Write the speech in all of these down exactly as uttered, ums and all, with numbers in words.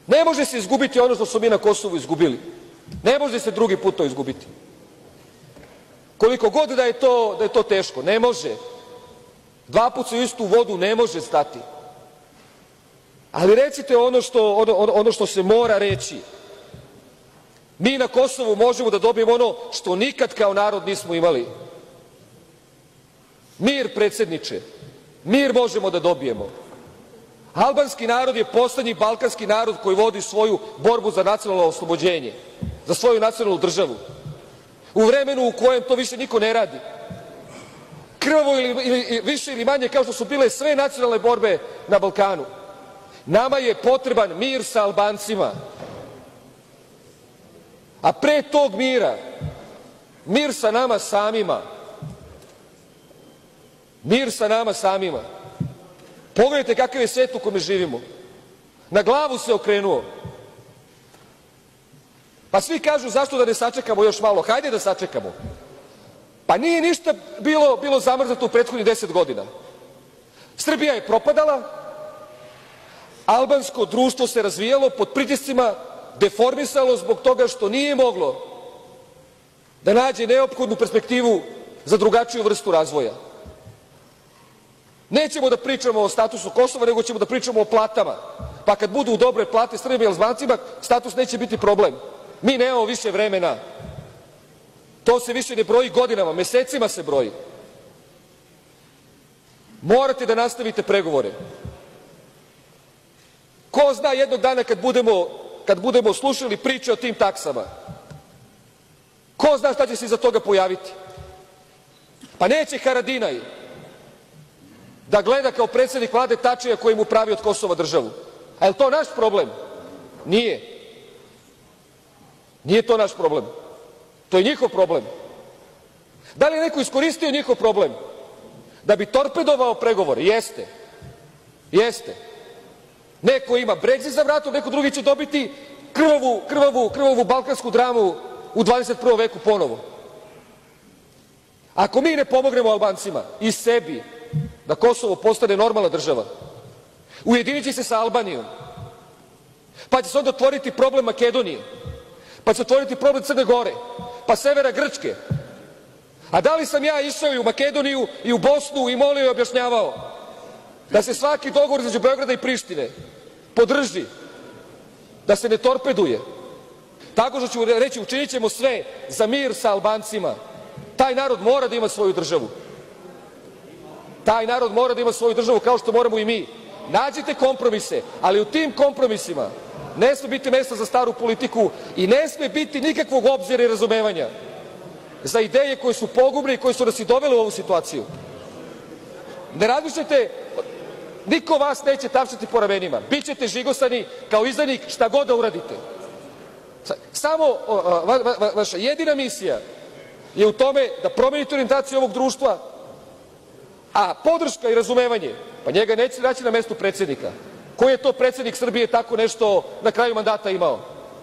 Ne može se izgubiti ono što smo mi na Kosovu izgubili. Ne može se drugi put to izgubiti. Koliko god da je to, da je to teško, ne može. Dva put se u istu vodu ne može stati. Ali recite ono što, ono, ono što se mora reći. Mi na Kosovu možemo da dobijemo ono što nikad kao narod nismo imali. Mir, predsjedniče. Mir možemo da dobijemo. Albanski narod je poslednji balkanski narod koji vodi svoju borbu za nacionalno oslobođenje, za svoju nacionalnu državu. U vremenu u kojem to više niko ne radi. Krvavo ili, ili više ili manje kao što su bile sve nacionalne borbe na Balkanu. Nama je potreban mir sa Albancima. A pre tog mira, mir sa nama samima. Mir sa nama samima. Pogledajte kakav je svet u kome živimo. Na glavu se okrenuo. Pa svi kažu zašto da ne sačekamo još malo. Hajde da sačekamo. Pa nije ništa bilo, bilo zamrznuto u prethodnih deset godina. Srbija je propadala, albansko društvo se razvijalo pod pritiscima, deformisalo zbog toga što nije moglo da nađe neophodnu perspektivu za drugačiju vrstu razvoja. Nećemo da pričamo o statusu Kosova, nego ćemo da pričamo o platama. Pa kad budu dobre plate Srbima i Albancima, status neće biti problem. Mi nemamo više vremena. To se više ne broji godinama, mesecima se broji. Morate da nastavite pregovore. Ko zna jednog dana kad budemo, kad budemo slušali priče o tim taksama, ko zna šta će se iza toga pojaviti? Pa neće Haradinaj da gleda kao predsjednik vlade Tačija koji mu pravi od Kosova državu. A je li to naš problem? Nije. Nije to naš problem. To je njihov problem. Da li je neko iskoristio njihov problem da bi torpedovao pregovore? Jeste. Jeste. Neko ima Brexit za vratom, neko drugi će dobiti krvavu, krvavu, krvavu balkansku dramu u dvadeset prvom veku ponovo. Ako mi ne pomognemo Albancima i sebi da Kosovo postane normalna država, ujedinit će se sa Albanijom, pa će se onda otvoriti problem Makedonije, pa će se otvoriti problem Crne Gore, pa severa Grčke. A da li sam ja išao i u Makedoniju i u Bosnu i molio i objašnjavao da se svaki dogovor između Beograda i Prištine podrži, da se ne torpeduje? Tako što ću reći, učinit ćemo sve za mir sa Albancima. Taj narod mora da ima svoju državu. Taj narod mora da ima svoju državu kao što moramo i mi. Nađite kompromise, ali u tim kompromisima ne sme biti mesta za staru politiku i ne sme biti nikakvog obzira i razumevanja za ideje koje su pogubne i koje su nas i dovele u ovu situaciju. Ne razmišljajte, niko vas neće tapšati po ramenima. Bićete žigosani kao izdajnik šta god da uradite. Samo va, va, vaša jedina misija je u tome da promenite orijentaciju ovog društva, a podrška i razumevanje, pa njega neće naći na mestu predsjednika. Koji je to predsjednik Srbije tako nešto na kraju mandata imao?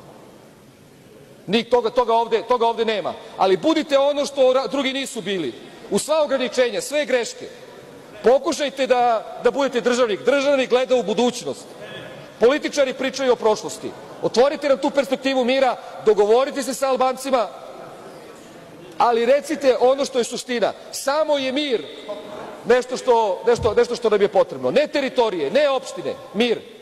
Ni toga, toga, ovde, toga ovde nema. Ali budite ono što drugi nisu bili. U sva ograničenja, sve greške. Pokušajte da, da budete državnik. Državnik gleda u budućnost. Političari pričaju o prošlosti. Otvorite nam tu perspektivu mira, dogovorite se sa Albancima, ali recite ono što je suština. Samo je mir nešto što, nešto, nešto što nam je potrebno. Ne teritorije, ne opštine, mir.